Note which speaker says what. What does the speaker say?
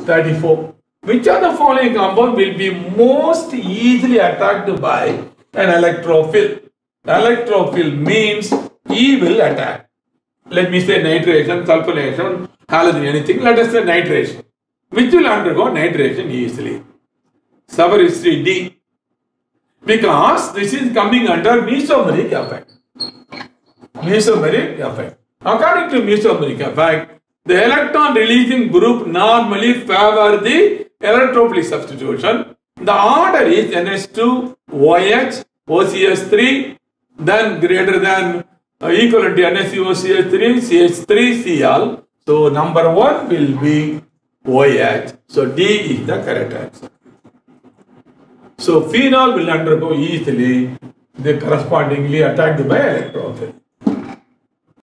Speaker 1: 34. Which of the following compound will be most easily attacked by an electrophile? Electrophile means E will attack. Let me say nitration, sulfonation, halogen, anything. Let us say nitration. Which will undergo nitration easily? Our history D. Because this is coming under mesomeric effect. Mesomeric effect. According to mesomeric effect, the electron releasing group normally favor the electrophilic substitution. The order is NH2, OH, OCS3, then greater than equivalent to NaCO3, CH3, Cl. So number 1 will be OH. So D is the correct answer. So phenol will undergo easily, they correspondingly attacked by electrophile.